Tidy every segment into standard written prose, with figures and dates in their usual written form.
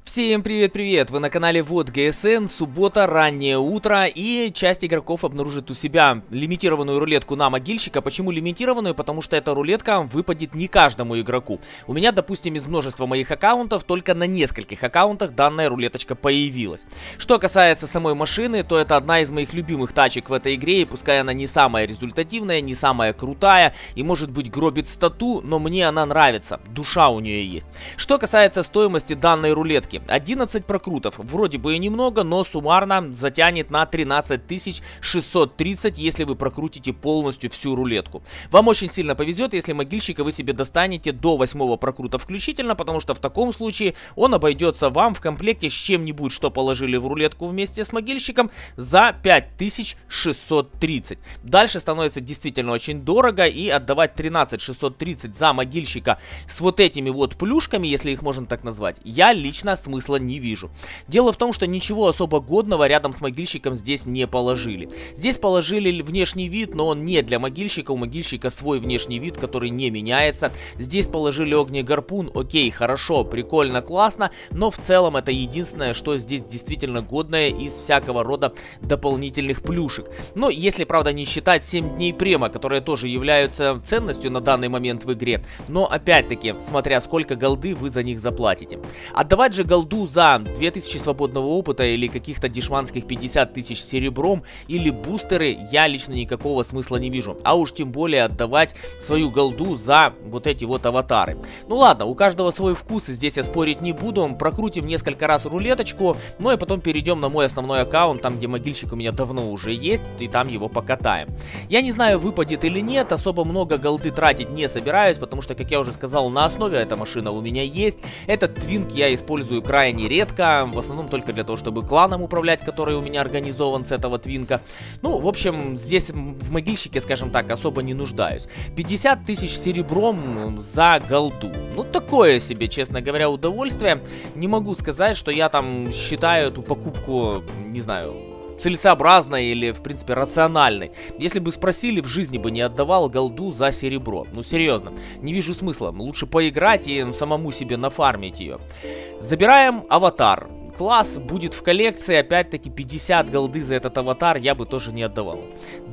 Всем привет-привет! Вы на канале Вот ГСН, суббота, раннее утро, и часть игроков обнаружит у себя лимитированную рулетку на могильщика. Почему лимитированную? Потому что эта рулетка выпадет не каждому игроку. У меня, допустим, из множества моих аккаунтов, только на нескольких аккаунтах данная рулеточка появилась. Что касается самой машины, то это одна из моих любимых тачек в этой игре, и пускай она не самая результативная, не самая крутая, и может быть гробит стату, но мне она нравится, душа у нее есть. Что касается стоимости данной рулетки, 11 прокрутов, вроде бы и немного, но суммарно затянет на 13 630, если вы прокрутите полностью всю рулетку. Вам очень сильно повезет, если могильщика вы себе достанете до 8 прокрута включительно, потому что в таком случае он обойдется вам в комплекте с чем-нибудь, что положили в рулетку вместе с могильщиком, за 5630. Дальше становится действительно очень дорого, и отдавать 13 630 за могильщика с вот этими вот плюшками, если их можно так назвать, я лично смысла не вижу. Дело в том, что ничего особо годного рядом с могильщиком здесь не положили. Здесь положили внешний вид, но он не для могильщика. У могильщика свой внешний вид, который не меняется. Здесь положили огненный гарпун. Окей, хорошо, прикольно, классно, но в целом это единственное, что здесь действительно годное из всякого рода дополнительных плюшек. Но если, правда, не считать 7 дней према, которые тоже являются ценностью на данный момент в игре. Но опять-таки, смотря сколько голды вы за них заплатите. Отдавать же голду за 2000 свободного опыта или каких-то дешманских 50 тысяч серебром или бустеры я лично никакого смысла не вижу. А уж тем более отдавать свою голду за вот эти вот аватары. Ну ладно, у каждого свой вкус, и здесь я спорить не буду. Прокрутим несколько раз рулеточку, ну и потом перейдем на мой основной аккаунт, там где могильщик у меня давно уже есть, и там его покатаем. Я не знаю, выпадет или нет, особо много голды тратить не собираюсь, потому что, как я уже сказал, на основе эта машина у меня есть. Этот твинк я использую крайне редко, в основном только для того, чтобы кланом управлять, который у меня организован с этого твинка. Ну, в общем, здесь в могильщике, скажем так, особо не нуждаюсь. 50 тысяч серебром за голду. Ну, такое себе, честно говоря, удовольствие. Не могу сказать, что я там считаю эту покупку, не знаю, целесообразной или, в принципе, рациональной. Если бы спросили, в жизни бы не отдавал голду за серебро. Ну, серьезно, не вижу смысла. Лучше поиграть и самому себе нафармить ее. Забираем аватар. Класс будет в коллекции, опять-таки 50 голды за этот аватар я бы тоже не отдавал.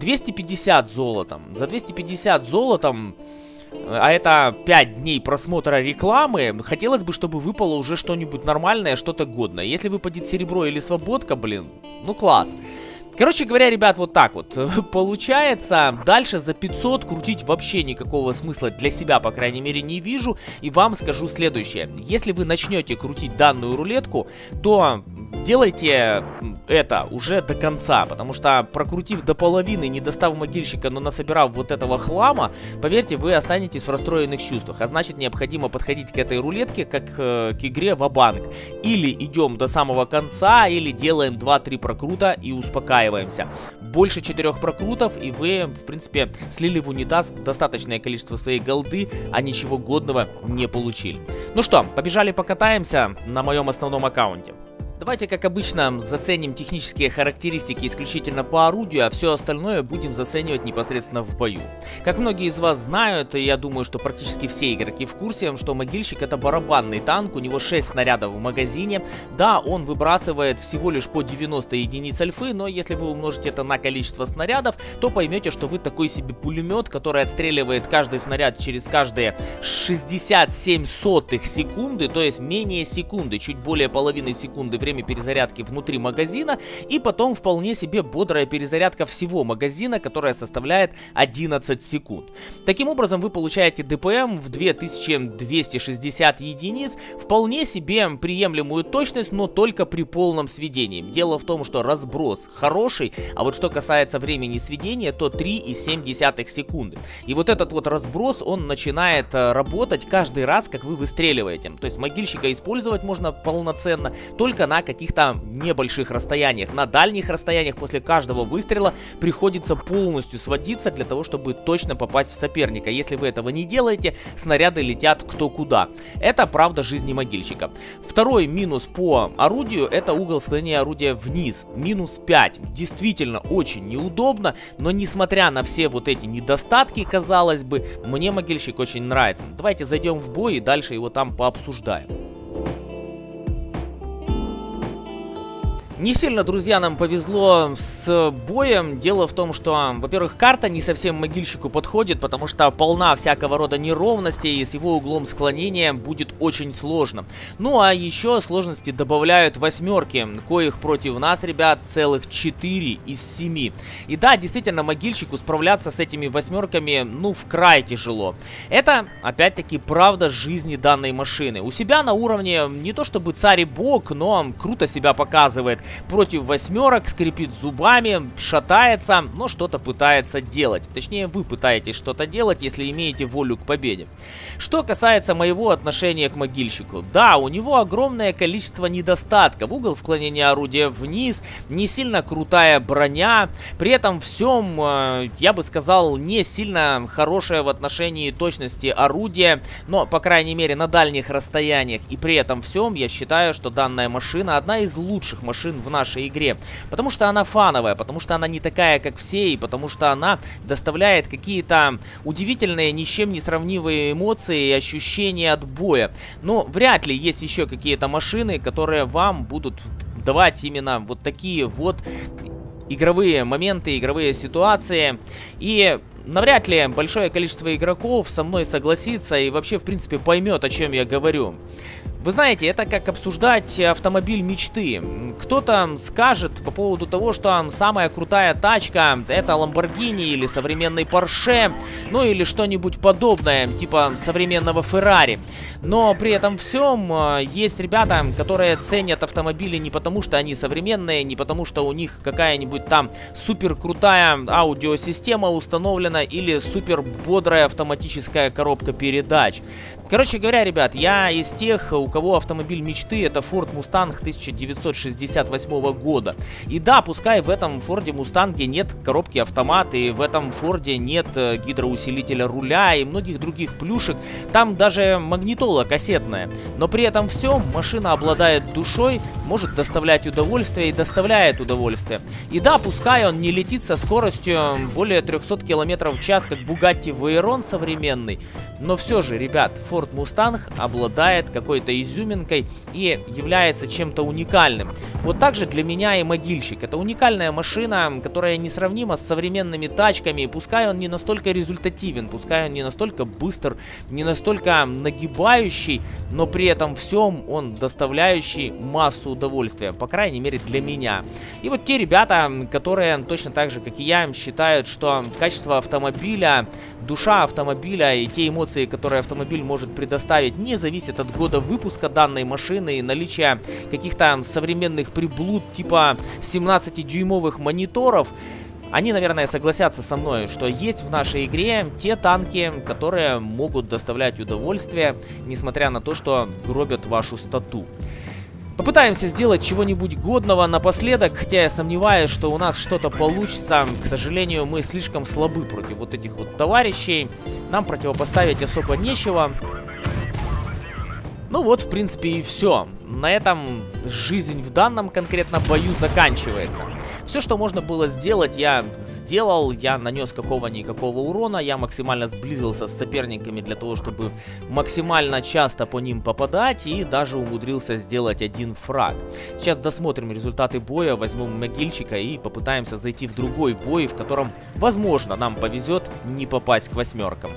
250 золотом. За 250 золотом... А это 5 дней просмотра рекламы. Хотелось бы, чтобы выпало уже что-нибудь нормальное, что-то годное. Если выпадет серебро или свободка, блин, ну класс. Короче говоря, ребят, вот так вот получается. Дальше за 500 крутить вообще никакого смысла для себя, по крайней мере, не вижу. И вам скажу следующее. Если вы начнете крутить данную рулетку, то делайте это уже до конца. Потому что, прокрутив до половины, не достав могильщика, но насобирав вот этого хлама, поверьте, вы останетесь в расстроенных чувствах. А значит, необходимо подходить к этой рулетке как к игре ва-банк. Или идем до самого конца, или делаем 2-3 прокрута и успокаиваемся. Больше 4 прокрутов, и вы, в принципе, слили в унитаз достаточное количество своей голды, а ничего годного не получили. Ну что, побежали покатаемся на моем основном аккаунте. Давайте, как обычно, заценим технические характеристики исключительно по орудию, а все остальное будем заценивать непосредственно в бою. Как многие из вас знают, и я думаю, что практически все игроки в курсе, что могильщик это барабанный танк, у него 6 снарядов в магазине. Да, он выбрасывает всего лишь по 90 единиц альфы, но если вы умножите это на количество снарядов, то поймете, что вы такой себе пулемет, который отстреливает каждый снаряд через каждые 67 сотых секунды, то есть менее секунды, чуть более половины секунды время перезарядки внутри магазина, и потом вполне себе бодрая перезарядка всего магазина, которая составляет 11 секунд. Таким образом, вы получаете ДПМ в 2260 единиц, вполне себе приемлемую точность, но только при полном сведении. Дело в том, что разброс хороший, а вот что касается времени сведения, то 3,7 секунды. И вот этот вот разброс, он начинает работать каждый раз, как вы выстреливаете. То есть могильщика использовать можно полноценно только на каких-то небольших расстояниях. На дальних расстояниях после каждого выстрела приходится полностью сводиться для того, чтобы точно попасть в соперника. Если вы этого не делаете, снаряды летят кто куда. Это правда жизни могильщика. Второй минус по орудию — это угол склонения орудия вниз. Минус 5. Действительно очень неудобно, но несмотря на все вот эти недостатки, казалось бы, мне могильщик очень нравится. Давайте зайдем в бой и дальше его там пообсуждаем. Не сильно, друзья, нам повезло с боем. Дело в том, что, во-первых, карта не совсем могильщику подходит, потому что полна всякого рода неровностей, и с его углом склонения будет очень сложно. Ну, а еще сложности добавляют восьмерки, коих против нас, ребят, целых 4 из 7. И да, действительно, могильщику справляться с этими восьмерками, ну, вкрай тяжело. Это, опять-таки, правда жизни данной машины. У себя на уровне не то чтобы царь и бог, но круто себя показывает. Против восьмерок, скрипит зубами, шатается, но что-то пытается делать. Точнее, вы пытаетесь что-то делать, если имеете волю к победе. Что касается моего отношения к могильщику. Да, у него огромное количество недостатков. Угол склонения орудия вниз, не сильно крутая броня. При этом всем, я бы сказал, не сильно хорошее в отношении точности орудия. Но, по крайней мере, на дальних расстояниях. И при этом всем я считаю, что данная машина одна из лучших машин в нашей игре, потому что она фановая, потому что она не такая, как все, и потому что она доставляет какие-то удивительные, ни с чем не сравнимые эмоции и ощущения от боя. Но вряд ли есть еще какие-то машины, которые вам будут давать именно вот такие вот игровые моменты, игровые ситуации. И навряд ли большое количество игроков со мной согласится и вообще, в принципе, поймет, о чем я говорю. Вы знаете, это как обсуждать автомобиль мечты. Кто-то скажет по поводу того, что самая крутая тачка это Lamborghini или современный Porsche, ну или что-нибудь подобное, типа современного Ferrari. Но при этом всем есть ребята, которые ценят автомобили не потому, что они современные, не потому, что у них какая-нибудь там супер крутая аудиосистема установлена или супер бодрая автоматическая коробка передач. Короче говоря, ребят, я из тех, у кого автомобиль мечты это Ford Mustang 1968 года. И да, пускай в этом Форде Мустанге нет коробки автомат, и в этом Форде нет гидроусилителя руля и многих других плюшек, там даже магнитола кассетная. Но при этом всем машина обладает душой, может доставлять удовольствие и доставляет удовольствие. И да, пускай он не летит со скоростью более 300 км в час, как Bugatti Veyron современный, но все же, ребят, Ford Mustang обладает какой-то изюминкой и является чем-то уникальным. Вот так же для меня и могильщик. Это уникальная машина, которая несравнима с современными тачками. Пускай он не настолько результативен, пускай он не настолько быстр, не настолько нагибающий, но при этом всем он доставляющий массу удовольствия. По крайней мере для меня. И вот те ребята, которые точно так же, как и я, считают, что качество автомобиля, душа автомобиля и те эмоции, которые автомобиль может предоставить, не зависит от года выпуска данной машины и наличия каких-то современных приблуд типа 17-дюймовых мониторов. Они, наверное, согласятся со мной, что есть в нашей игре те танки, которые могут доставлять удовольствие, несмотря на то, что гробят вашу стату. Попытаемся сделать чего-нибудь годного напоследок, хотя я сомневаюсь, что у нас что-то получится. К сожалению, мы слишком слабы против вот этих вот товарищей. Нам противопоставить особо нечего. Ну вот, в принципе, и все. На этом жизнь в данном конкретно бою заканчивается. Все, что можно было сделать, я сделал. Я нанес какого-никакого урона. Я максимально сблизился с соперниками для того, чтобы максимально часто по ним попадать. И даже умудрился сделать один фраг. Сейчас досмотрим результаты боя, возьмем могильщика и попытаемся зайти в другой бой, в котором, возможно, нам повезет не попасть к восьмеркам.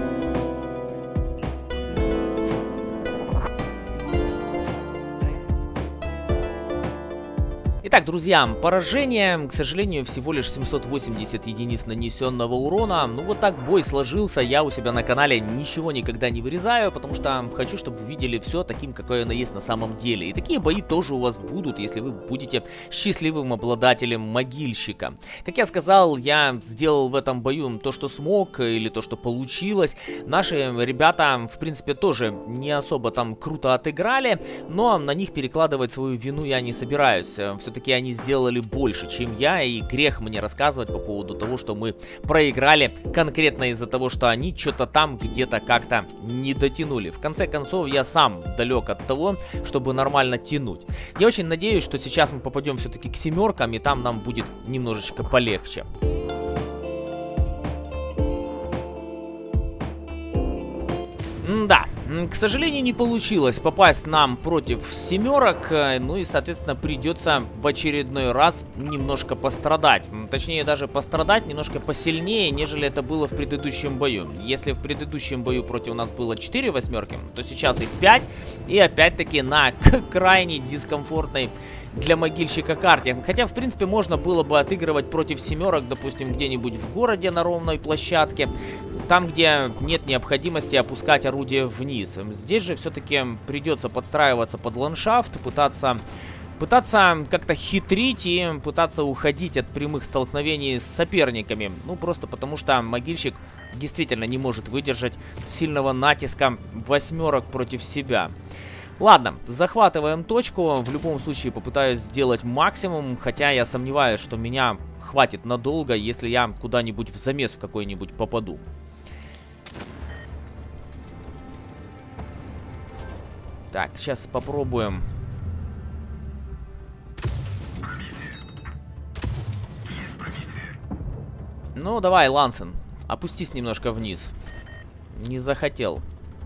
Итак, друзья, поражение, к сожалению, всего лишь 780 единиц нанесенного урона. Ну вот так бой сложился, я у себя на канале ничего никогда не вырезаю, потому что хочу, чтобы вы видели все таким, какое оно есть на самом деле. И такие бои тоже у вас будут, если вы будете счастливым обладателем могильщика. Как я сказал, я сделал в этом бою то, что смог, или то, что получилось. Наши ребята, в принципе, тоже не особо там круто отыграли, но на них перекладывать свою вину я не собираюсь. Все-таки они сделали больше, чем я, и грех мне рассказывать по поводу того, что мы проиграли конкретно из-за того, что они что-то там где-то как-то не дотянули. В конце концов, я сам далек от того, чтобы нормально тянуть. Я очень надеюсь, что сейчас мы попадем все-таки к семеркам, и там нам будет немножечко полегче. Да. К сожалению, не получилось попасть нам против семерок, ну и, соответственно, придется в очередной раз немножко пострадать. Точнее, даже пострадать немножко посильнее, нежели это было в предыдущем бою. Если в предыдущем бою против нас было 4 восьмерки, то сейчас их 5. И опять-таки на крайне дискомфортной для могильщика карте. Хотя, в принципе, можно было бы отыгрывать против семерок, допустим, где-нибудь в городе на ровной площадке. Там, где нет необходимости опускать орудие вниз. Здесь же все-таки придется подстраиваться под ландшафт, пытаться как-то хитрить и пытаться уходить от прямых столкновений с соперниками. Ну, просто потому что могильщик действительно не может выдержать сильного натиска восьмерок против себя. Ладно, захватываем точку. В любом случае попытаюсь сделать максимум, хотя я сомневаюсь, что меня хватит надолго, если я куда-нибудь в замес в какой-нибудь попаду. Так, сейчас попробуем. Ну, давай, Лансен, опустись немножко вниз. Не захотел.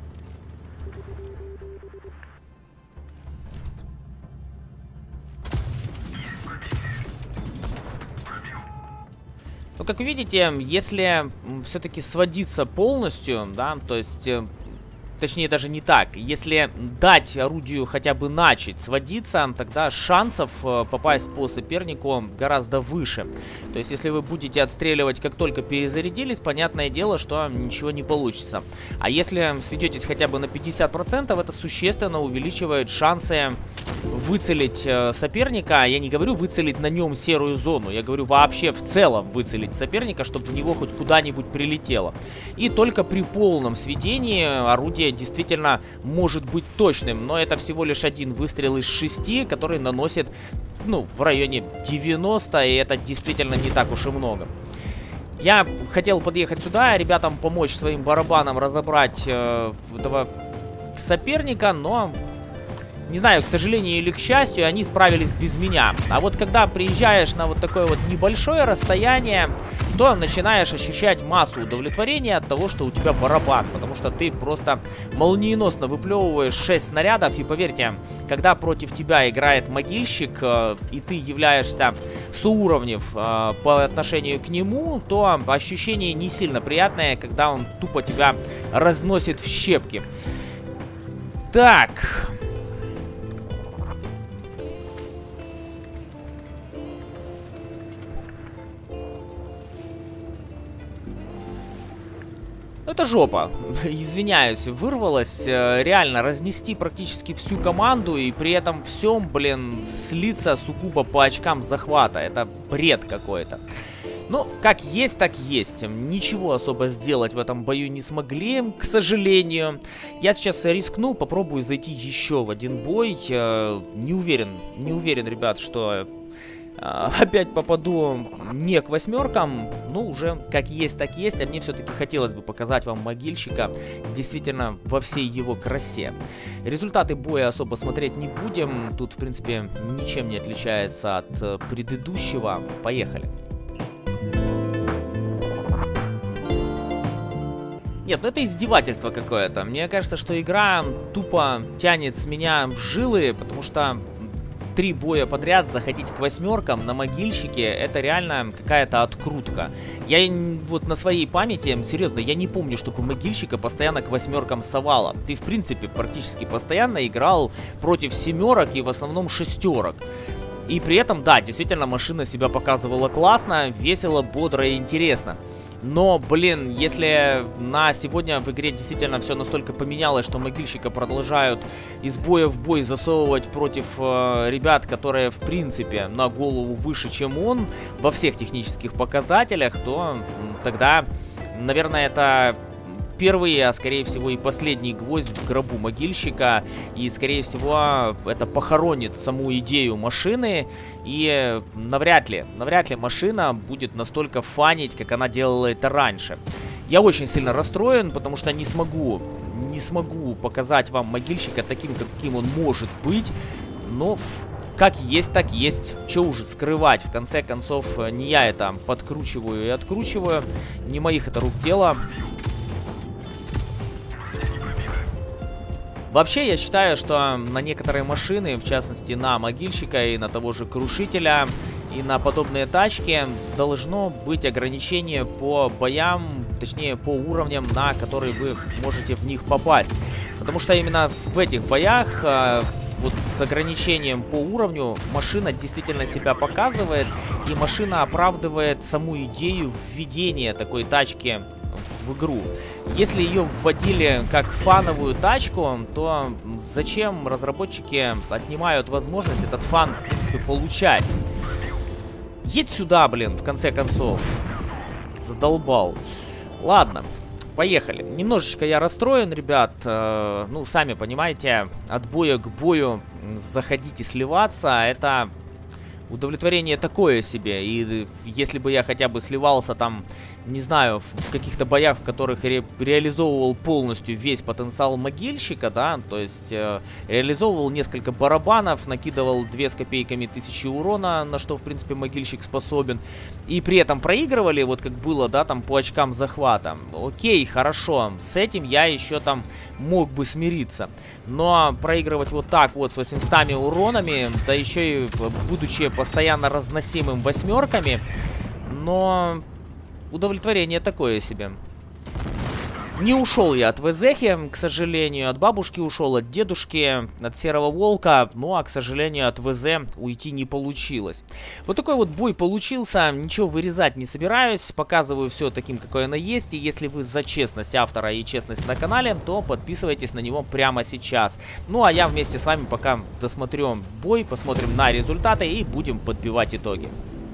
Ну, как видите, если все-таки сводиться полностью, да, то есть... Точнее, даже не так. Если дать орудию хотя бы начать сводиться, тогда шансов попасть по сопернику гораздо выше. То есть, если вы будете отстреливать, как только перезарядились, понятное дело, что ничего не получится. А если сведетесь хотя бы на 50%, это существенно увеличивает шансы выцелить соперника. Я не говорю выцелить на нем серую зону, я говорю вообще в целом выцелить соперника, чтобы в него хоть куда-нибудь прилетело. И только при полном сведении орудие действительно может быть точным, но это всего лишь один выстрел из 6, который наносит, ну, в районе 90, и это действительно не так уж и много. Я хотел подъехать сюда, ребятам помочь своим барабаном разобрать этого соперника, но... Не знаю, к сожалению или к счастью, они справились без меня. А вот когда приезжаешь на вот такое вот небольшое расстояние, то начинаешь ощущать массу удовлетворения от того, что у тебя барабан. Потому что ты просто молниеносно выплевываешь 6 снарядов. И поверьте, когда против тебя играет могильщик, и ты являешься соуровнев по отношению к нему, то ощущение не сильно приятное, когда он тупо тебя разносит в щепки. Так... Это жопа, извиняюсь, вырвалась, реально разнести практически всю команду и при этом всем, блин, слиться сугубо по очкам захвата, это бред какой-то. Ну, как есть, так есть, ничего особо сделать в этом бою не смогли, к сожалению. Я сейчас рискну, попробую зайти еще в один бой, не уверен, ребят, что... Опять попаду не к восьмеркам, ну уже как есть, так есть, а мне все-таки хотелось бы показать вам могильщика действительно во всей его красе. Результаты боя особо смотреть не будем, тут в принципе ничем не отличается от предыдущего. Поехали. Нет, ну это издевательство какое-то. Мне кажется, что игра тупо тянет с меня жилы, потому что 3 боя подряд заходить к восьмеркам на могильщике, это реально какая-то открутка. Я вот на своей памяти, серьезно, я не помню, чтобы могильщика постоянно к восьмеркам совало. Ты, в принципе, практически постоянно играл против семерок и в основном шестерок. И при этом, да, действительно, машина себя показывала классно, весело, бодро и интересно. Но, блин, если на сегодня в игре действительно все настолько поменялось, что могильщика продолжают из боя в бой засовывать против ребят, которые, в принципе, на голову выше, чем он, во всех технических показателях, то тогда, наверное, это... первый, а скорее всего и последний гвоздь в гробу могильщика. И скорее всего это похоронит саму идею машины. И навряд ли машина будет настолько фанить, как она делала это раньше. Я очень сильно расстроен, потому что не смогу показать вам могильщика таким, каким он может быть. Но... как есть, так есть. Че уже скрывать? В конце концов, не я это подкручиваю и откручиваю. Не моих это рук дело. Вообще, я считаю, что на некоторые машины, в частности на могильщика и на того же крушителя, и на подобные тачки, должно быть ограничение по боям, точнее по уровням, на которые вы можете в них попасть. Потому что именно в этих боях, вот с ограничением по уровню, машина действительно себя показывает, и машина оправдывает саму идею введения такой тачки в игру. Если ее вводили как фановую тачку, то зачем разработчики отнимают возможность этот фан, в принципе, получать? Едь сюда, блин, в конце концов. Задолбал. Ладно, поехали. Немножечко я расстроен, ребят. Ну, сами понимаете, от боя к бою заходить и сливаться, это удовлетворение такое себе. И если бы я хотя бы сливался там, не знаю, в каких-то боях, в которых реализовывал полностью весь потенциал могильщика, да, то есть реализовывал несколько барабанов, накидывал 2 с копейками тысячи урона, на что, в принципе, могильщик способен, и при этом проигрывали, вот как было, да, там, по очкам захвата. Окей, хорошо, с этим я еще там мог бы смириться, но проигрывать вот так вот с 800 уронами, да еще и будучи постоянно разносимым 8-ками, но удовлетворение такое себе. Не ушел я от ВЗХи, к сожалению, от бабушки ушел, от дедушки, от Серого Волка, ну а, к сожалению, от ВЗ уйти не получилось. Вот такой вот бой получился, ничего вырезать не собираюсь, показываю все таким, какое оно есть, и если вы за честность автора и честность на канале, то подписывайтесь на него прямо сейчас. Ну а я вместе с вами пока досмотрю бой, посмотрим на результаты и будем подбивать итоги.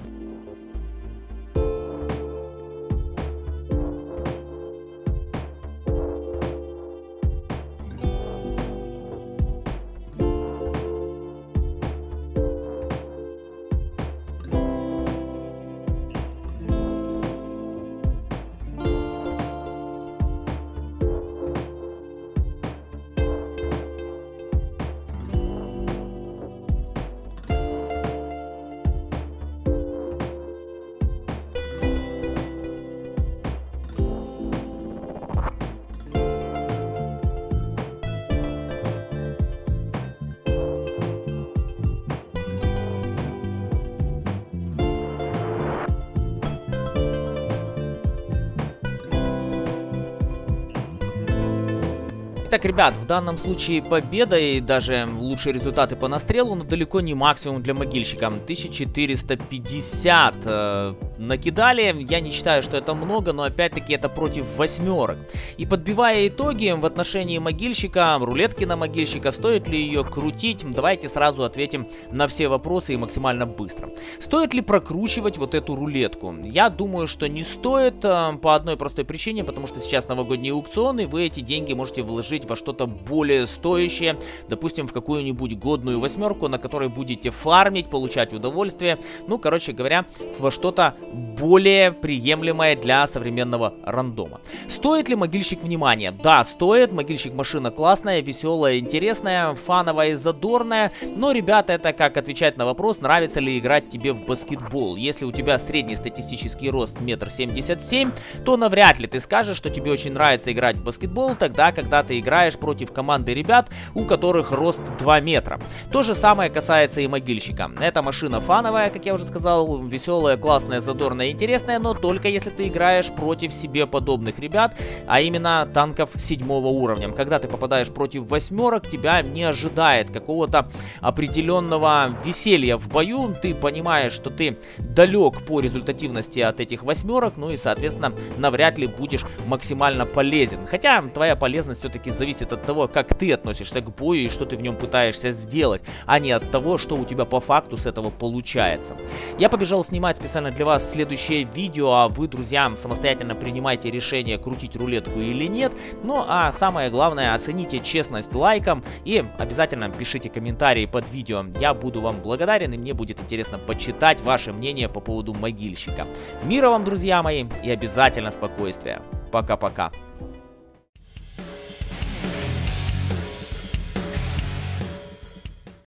Итак, ребят, в данном случае победа и даже лучшие результаты по настрелу, но далеко не максимум для могильщика. 1450 накидали, я не считаю, что это много, но опять-таки это против 8-ок. И подбивая итоги в отношении могильщика, рулетки на могильщика, стоит ли ее крутить, давайте сразу ответим на все вопросы и максимально быстро. Стоит ли прокручивать вот эту рулетку? Я думаю, что не стоит, по одной простой причине, потому что сейчас новогодние аукционы, вы эти деньги можете вложить во что-то более стоящее, допустим, в какую-нибудь годную 8-ку, на которой будете фармить, получать удовольствие, ну, короче говоря, во что-то более приемлемое для современного рандома. Стоит ли могильщик внимания? Да, стоит. Могильщик машина классная, веселая, интересная, фановая и задорная, но, ребята, это как отвечать на вопрос, нравится ли играть тебе в баскетбол. Если у тебя средний статистический рост 1,77 м, то навряд ли ты скажешь, что тебе очень нравится играть в баскетбол тогда, когда ты играешь против команды ребят, у которых рост 2 метра. То же самое касается и могильщика. Эта машина фановая, как я уже сказал, веселая, классная, задорная, интересная, но только если ты играешь против себе подобных ребят, а именно танков 7-го уровня. Когда ты попадаешь против 8-ок, тебя не ожидает какого-то определенного веселья в бою, ты понимаешь, что ты далек по результативности от этих 8-ок, ну и, соответственно, навряд ли будешь максимально полезен. Хотя твоя полезность все-таки зависит от того, как ты относишься к бою и что ты в нем пытаешься сделать, а не от того, что у тебя по факту с этого получается. Я побежал снимать специально для вас следующее видео, а вы, друзья, самостоятельно принимайте решение, крутить рулетку или нет. Ну а самое главное, оцените честность лайком и обязательно пишите комментарии под видео. Я буду вам благодарен, и мне будет интересно почитать ваше мнение по поводу могильщика. Мира вам, друзья мои, и обязательно спокойствия. Пока-пока.